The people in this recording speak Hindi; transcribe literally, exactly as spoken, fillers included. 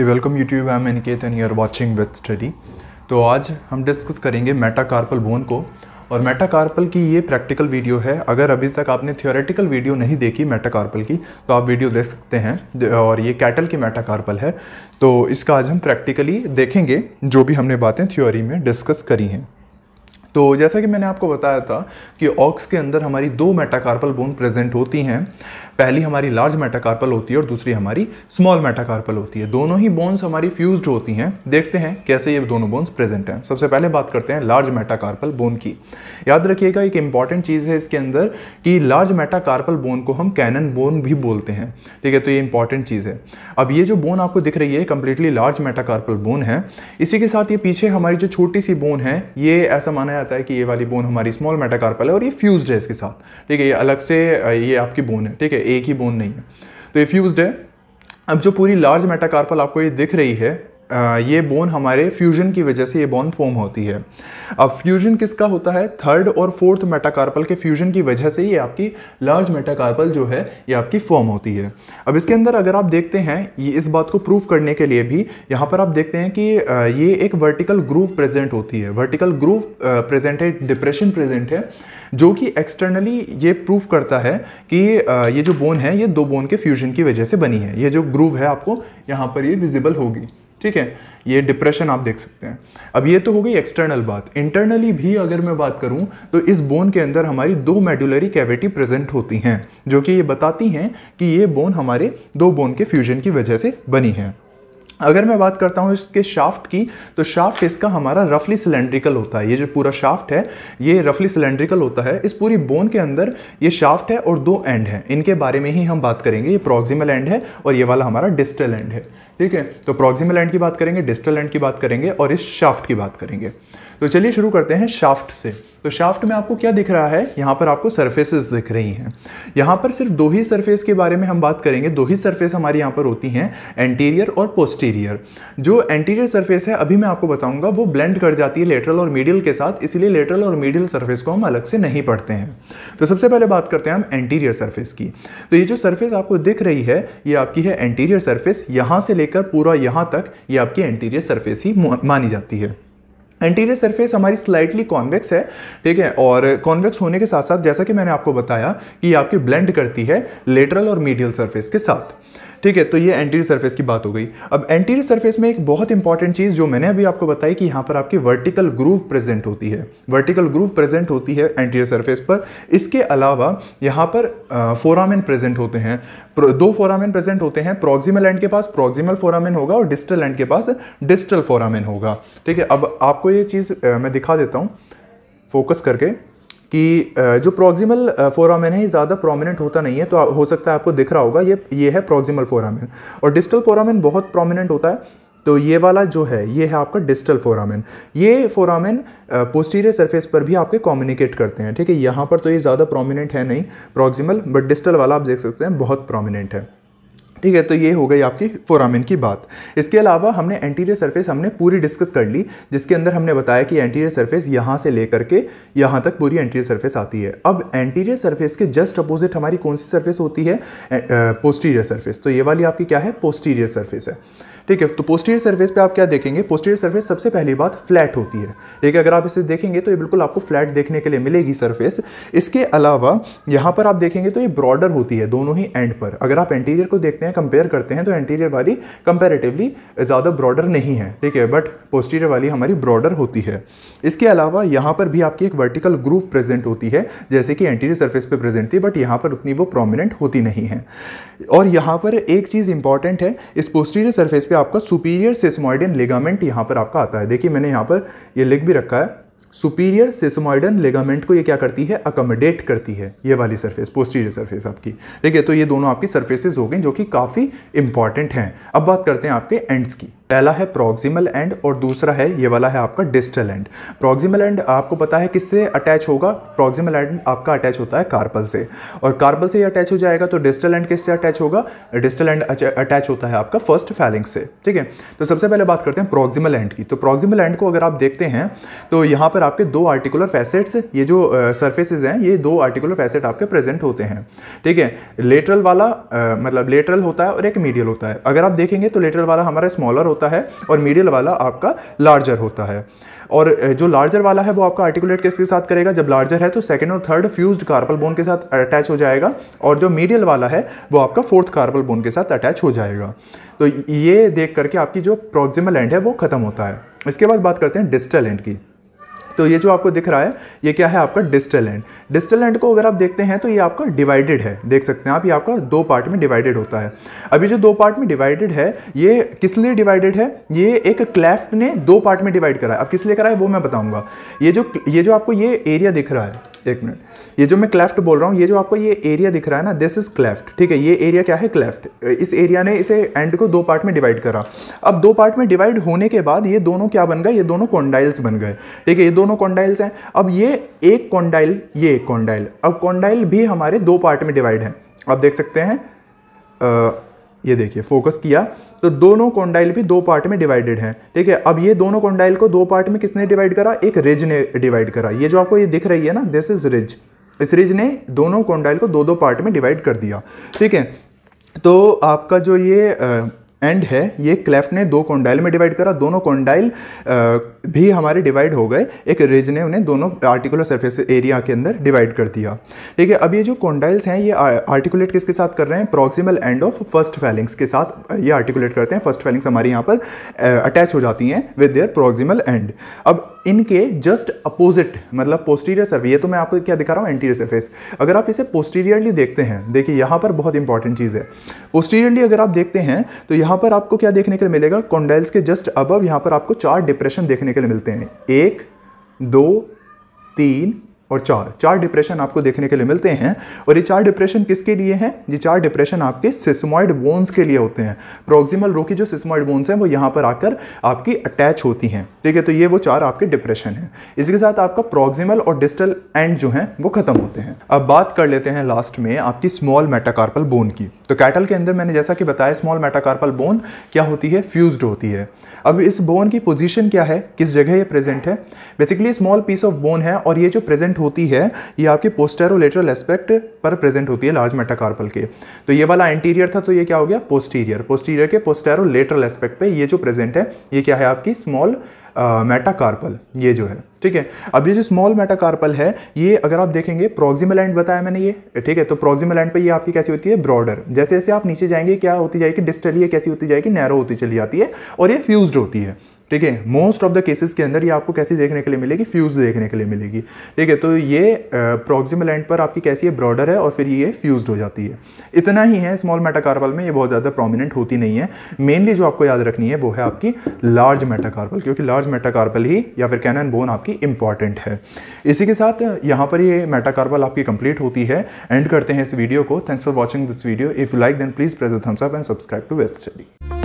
Welcome YouTube, I am Aniket and you are watching vet study. तो आज हम डिस्कस करेंगे मेटाकार्पल बोन को, और मेटाकार्पल की ये प्रैक्टिकल वीडियो है। अगर अभी तक आपने थियोरेटिकल वीडियो नहीं देखी मेटाकार्पल की तो आप वीडियो देख सकते हैं, और ये कैटल की मेटाकार्पल है। तो इसका आज हम प्रैक्टिकली देखेंगे जो भी हमने बातें थ्योरी में डिस्कस करी हैं। तो जैसा कि मैंने आपको बताया था कि ऑक्स के अंदर हमारी दो मेटाकार्पल बोन प्रेजेंट होती हैं। पहली हमारी लार्ज मेटाकार्पल होती है और दूसरी हमारी स्मॉल मेटाकार्पल होती है। दोनों ही बोन्स हमारी फ्यूज्ड होती हैं। देखते हैं कैसे ये दोनों बोन्स प्रेजेंट हैं। सबसे पहले बात करते हैं लार्ज मेटाकार्पल बोन की। याद रखिएगा एक इंपॉर्टेंट चीज़ है इसके अंदर कि लार्ज मेटाकार्पल बोन को हम कैनन बोन भी बोलते हैं। ठीक है, तो ये इंपॉर्टेंट चीज़ है। अब ये जो बोन आपको दिख रही है कंप्लीटली लार्ज मेटाकार्पल बोन है। इसी के साथ ये पीछे हमारी जो छोटी सी बोन है, ये ऐसा माना जाता है कि ये वाली बोन हमारी स्मॉल मेटाकार्पल है और ये फ्यूज्ड है इसके साथ। ठीक है, ये अलग से ये आपकी बोन है। ठीक है, एक ही बोन नहीं है, तो ये फ्यूज्ड है। अब जो पूरी लार्ज मेटाकार्पल आपको ये दिख रही है, ये बोन हमारे फ्यूजन की वजह से ये बोन फॉर्म होती है। अब फ्यूजन किसका होता है? थर्ड और फोर्थ मेटाकार्पल के फ्यूजन की वजह से ये आपकी लार्ज मेटाकार्पल जो है ये आपकी फॉर्म होती है। अब इसके अंदर अगर आप देखते हैं, ये इस बात को प्रूव करने के लिए भी यहाँ पर आप देखते हैं कि ये एक वर्टिकल ग्रूव प्रेजेंट होती है। वर्टिकल ग्रूव प्रेजेंट है, डिप्रेशन प्रेजेंट है, जो कि एक्सटर्नली ये प्रूफ करता है कि ये जो बोन है ये दो बोन के फ्यूजन की वजह से बनी है। ये जो ग्रूव है आपको यहाँ पर ये विजिबल होगी। ठीक है, ये डिप्रेशन आप देख सकते हैं। अब ये तो हो गई एक्सटर्नल बात। इंटरनली भी अगर मैं बात करूं तो इस बोन के अंदर हमारी दो मेडुलरी कैविटी प्रेजेंट होती हैं, जो कि ये बताती हैं कि ये बोन हमारे दो बोन के फ्यूजन की वजह से बनी है। अगर मैं बात करता हूँ इसके शाफ्ट की, तो शाफ्ट इसका हमारा रफली सिलेंड्रिकल होता है। ये जो पूरा शाफ्ट है ये रफली सिलेंड्रिकल होता है। इस पूरी बोन के अंदर ये शाफ्ट है और दो एंड हैं, इनके बारे में ही हम बात करेंगे। ये प्रॉक्सिमल एंड है और ये वाला हमारा डिस्टल एंड है। ठीक है, तो प्रॉक्सिमल एंड की बात करेंगे, डिस्टल एंड की बात करेंगे और इस शाफ्ट की बात करेंगे। तो चलिए शुरू करते हैं शाफ्ट से। तो शाफ्ट में आपको क्या दिख रहा है? यहाँ पर आपको सरफेसेस दिख रही हैं। यहाँ पर सिर्फ दो ही सरफेस के बारे में हम बात करेंगे। दो ही सरफेस हमारी यहाँ पर होती हैं, एंटीरियर और पोस्टीरियर। जो एंटीरियर सरफेस है अभी मैं आपको बताऊंगा, वो ब्लेंड कर जाती है लेटरल और मीडियल के साथ, इसलिए लेटरल और मीडियल सरफेस को हम अलग से नहीं पढ़ते हैं। तो सबसे पहले बात करते हैं हम एंटीरियर सरफेस की। तो ये जो सरफेस आपको दिख रही है ये आपकी है एंटीरियर सरफेस। यहाँ से लेकर पूरा यहाँ तक ये आपकी एंटीरियर सरफेस ही मानी जाती है। एंटीरियर सरफेस हमारी स्लाइटली कॉन्वेक्स है। ठीक है, और कॉन्वेक्स होने के साथ साथ जैसा कि मैंने आपको बताया कि ये आपकी ब्लेंड करती है लेटरल और मीडियल सरफेस के साथ। ठीक है, तो ये एंटीरियर सरफेस की बात हो गई। अब एंटीरियर सरफेस में एक बहुत इंपॉर्टेंट चीज़ जो मैंने अभी आपको बताई कि यहाँ पर आपकी वर्टिकल ग्रूव प्रेजेंट होती है। वर्टिकल ग्रूव प्रेजेंट होती है एंटीरियर सरफेस पर। इसके अलावा यहाँ पर फोरामेन प्रेजेंट होते हैं। दो फोरामेन प्रेजेंट होते हैं। प्रॉक्सिमल एंड के पास प्रॉक्सिमल फोरामेन होगा और डिस्टल एंड के पास डिस्टल फोरामेन होगा। ठीक है, अब आपको ये चीज़ मैं दिखा देता हूँ फोकस करके कि जो प्रॉक्सिमल फोरामेन है ये ज़्यादा प्रोमिनेंट होता नहीं है, तो हो सकता है आपको दिख रहा होगा, ये ये है प्रॉक्सिमल फोरामेन। और डिस्टल फोरामेन बहुत प्रोमिनेंट होता है, तो ये वाला जो है ये है आपका डिस्टल फोरामेन। ये फोरामेन पोस्टीरियर सरफेस पर भी आपके कम्युनिकेट करते हैं। ठीक है, यहाँ पर तो ये ज़्यादा प्रोमिनेंट है नहीं प्रॉक्सिमल, बट डिस्टल वाला आप देख सकते हैं बहुत प्रोमिनेंट है। ठीक है, तो ये हो गई आपकी फोरामेन की बात। इसके अलावा हमने एंटीरियर सरफेस हमने पूरी डिस्कस कर ली, जिसके अंदर हमने बताया कि एंटीरियर सरफेस यहाँ से लेकर के यहाँ तक पूरी एंटीरियर सरफेस आती है। अब एंटीरियर सरफेस के जस्ट अपोजिट हमारी कौन सी सरफेस होती है? Posterior surface. तो ये वाली आपकी क्या है? पोस्टीरियर सरफेस है। ठीक है, तो पोस्टीरियर सरफेस पे आप क्या देखेंगे? पोस्टीरियर सरफेस सबसे पहली बात फ्लैट होती है। ठीक है, अगर आप इसे देखेंगे तो ये बिल्कुल आपको फ्लैट देखने के लिए मिलेगी सरफेस। इसके अलावा यहाँ पर आप देखेंगे तो ये ब्रॉडर होती है दोनों ही एंड पर। अगर आप एंटीरियर को देखते हैं, कंपेयर करते हैं, तो एंटीरियर वाली कंपेरेटिवली ज़्यादा ब्रॉडर नहीं है। ठीक है, बट पोस्टीरियर वाली हमारी ब्रॉडर होती है। इसके अलावा यहाँ पर भी आपकी एक वर्टिकल ग्रूव प्रेजेंट होती है, जैसे कि एंटीरियर सरफेस पे प्रेजेंट थी, बट यहाँ पर उतनी वो प्रोमिनेंट होती नहीं है। और यहाँ पर एक चीज़ इंपॉर्टेंट है, इस पोस्टीरियर सरफेस पे आपका सुपीरियर सेसमोइडन लिगामेंट यहाँ पर आपका आता है। देखिए मैंने यहाँ पर ये लिख भी रखा है, सुपीरियर सेसमोइडन लिगामेंट को ये क्या करती है? अकोमोडेट करती है, ये वाली सरफेस पोस्टीरियर सरफेस आपकी। ठीक है, तो ये दोनों आपकी सरफेसेस हो गई जो कि काफ़ी इंपॉर्टेंट हैं। अब बात करते हैं आपके एंड्स की। पहला है प्रॉक्सिमल एंड और दूसरा है ये वाला है आपका डिस्टल एंड। प्रॉक्सिमल एंड आपको पता है किससे अटैच होगा, प्रॉक्सिमल एंड आपका अटैच होता है कार्पल से, और कार्पल से ये अटैच हो जाएगा। तो डिस्टल एंड किससे अटैच होगा, डिस्टल एंड अटैच होता है आपका फर्स्ट फैलिंक्स से। ठीक है, तो सबसे पहले बात करते हैं प्रॉक्सिमल एंड की। तो प्रॉक्सिमल एंड को अगर आप देखते हैं तो यहाँ पर आपके दो आर्टिकुलर फैसेट्स, ये जो सर्फेसेज हैं ये दो आर्टिकुलर फैसेट आपके प्रेजेंट होते हैं। ठीक है, लेटरल वाला आ, मतलब लेटरल होता है और एक मीडियल होता है। अगर आप देखेंगे तो लेटरल वाला हमारा स्मॉलर होता है और मीडियल वाला आपका लार्जर होता है। और जो लार्जर वाला है वो आपका आर्टिकुलेट किसके साथ करेगा, जब लार्जर है तो सेकंड और थर्ड फ्यूज्ड कार्पल बोन के साथ अटैच हो जाएगा, और जो मीडियल वाला है वो आपका फोर्थ कार्पल बोन के साथ अटैच हो जाएगा। तो ये देख करके आपकी जो प्रॉक्सिमल एंड है वो खत्म होता है। इसके बाद बात करते हैं डिस्टल एंड की। तो ये जो आपको दिख रहा है ये क्या है, आपका डिस्टल एंड। डिस्टल एंड को अगर आप देखते हैं तो ये आपका डिवाइडेड है, देख सकते हैं आप, ये आपका दो पार्ट में डिवाइडेड होता है। अभी जो दो पार्ट में डिवाइडेड है ये किस लिए डिवाइडेड है, ये एक क्लेफ्ट ने दो पार्ट में डिवाइड करा है। अब किस लिए करा है वो मैं बताऊंगा। ये जो ये जो आपको ये एरिया दिख रहा है, एक मिनट, ये जो मैं क्लेफ्ट बोल रहा हूँ, ये जो आपको ये एरिया दिख रहा है ना, दिस इज क्लेफ्ट। ठीक है, ये एरिया क्या है, क्लेफ्ट। इस एरिया ने इसे एंड को दो पार्ट में डिवाइड करा। अब दो पार्ट में डिवाइड होने के बाद ये दोनों क्या बन गए, ये दोनों कॉन्डाइल्स बन गए। ठीक है, ये दोनों कॉन्डाइल्स हैं। अब ये एक कॉन्डाइल, ये एक कॉन्डाइल, अब कॉन्डाइल भी हमारे दो पार्ट में डिवाइड है। आप देख सकते हैं, आ, ये देखिए फोकस किया तो दोनों कॉन्डाइल भी दो पार्ट में डिवाइडेड हैं। ठीक है, अब ये दोनों कॉन्डाइल को दो पार्ट में किसने डिवाइड करा, एक रिज ने डिवाइड करा। ये जो आपको ये दिख रही है ना, दिस इज रिज। इस रिज ने दोनों कॉन्डाइल को दो दो पार्ट में डिवाइड कर दिया। ठीक है, तो आपका जो ये आ, एंड है ये क्लेफ्ट ने दो कॉन्डाइल में डिवाइड करा, दोनों कॉन्डाइल भी हमारे डिवाइड हो गए, एक रिज ने उन्हें दोनों आर्टिकुलर सरफेस एरिया के अंदर डिवाइड कर दिया। ठीक है, अब ये जो कॉन्डाइल्स हैं ये आर्टिकुलेट किसके साथ कर रहे हैं, proximal end of first phalanx के साथ ये आर्टिकुलेट करते हैं। फर्स्ट फैलिंग्स हमारी यहाँ पर अटैच हो जाती हैं विद देयर प्रॉक्सिमल एंड। अब इनके जस्ट अपोजिट मतलब पोस्टीरियर सरफेस, ये तो मैं आपको क्या दिखा रहा हूँ एंटीरियर सरफेस। अगर आप इसे पोस्टीरियरली देखते हैं, देखिए यहाँ पर बहुत इंपॉर्टेंट चीज़ है, पोस्टीरियरली अगर आप देखते हैं तो यहाँ पर आपको क्या देखने के लिए मिलेगा, कॉन्डाइल्स के जस्ट अबव यहाँ पर आपको चार डिप्रेशन देखने के लिए मिलते हैं। एक, दो, तीन और चार, चार डिप्रेशन आपको देखने के लिए मिलते हैं। और ये चार डिप्रेशन किसके लिए हैं, ये चार डिप्रेशन आपके सिस्मॉइड बोन्स के लिए होते हैं। प्रॉक्सिमल रो की जो सिस्मॉइड बोन्स हैं वो यहाँ पर आकर आपकी अटैच होती हैं। ठीक है, तो ये वो चार आपके डिप्रेशन हैं। इसके साथ आपका प्रॉक्सिमल और डिस्टल एंड जो हैं वो खत्म होते हैं। अब बात कर लेते हैं लास्ट में आपकी स्मॉल मेटाकार्पल बोन की। तो कैटल के अंदर मैंने जैसा कि बताया स्मॉल मेटाकार्पल बोन क्या होती है, फ्यूज्ड होती है। अब इस बोन की पोजीशन क्या है, किस जगह ये प्रेजेंट है, basically small piece of bone है और ये जो प्रेजेंट होती है ये आपके पोस्टेरोलेटरल एस्पेक्ट पर प्रेजेंट होती है लार्ज मेटाकार्पल के। तो ये वाला एंटीरियर था तो ये क्या हो गया, पोस्टीरियर। पोस्टीरियर के पोस्टेरोलेटरल एस्पेक्ट पे ये जो प्रेजेंट है ये क्या है आपकी स्मॉल मेटाकार्पल, ये जो है। ठीक है, अब ये जो स्मॉल मेटाकार्पल है ये अगर आप देखेंगे प्रॉक्सिमल एंड बताया मैंने ये, ठीक है, तो प्रॉक्सिमल एंड पे ये आपकी कैसी होती है, ब्रॉडर। जैसे जैसे आप नीचे जाएंगे क्या होती जाएगी, डिस्टली कैसी होती जाएगी, नैरो होती चली जाती है और ये फ्यूज्ड होती है। ठीक है, मोस्ट ऑफ द केसेस के अंदर ये आपको कैसी देखने के लिए मिलेगी, फ्यूज देखने के लिए मिलेगी। ठीक है, तो ये प्रॉक्सिमल एंड पर आपकी कैसी है, ब्रॉडर है और फिर ये फ्यूज्ड हो जाती है। इतना ही है स्मॉल मेटाकार्पल में, ये बहुत ज़्यादा प्रोमिनेंट होती नहीं है। मेनली जो आपको याद रखनी है वो है आपकी लार्ज मेटाकार्पल, क्योंकि लार्ज मेटाकार्पल ही या फिर कैनन बोन आपकी इंपॉर्टेंट है। इसी के साथ यहाँ पर ये मेटाकार्पल आपकी कंप्लीट होती है। एंड करते हैं इस वीडियो को। Thanks for watching this video. If you like then please press the thumbs up and subscribe to vet study.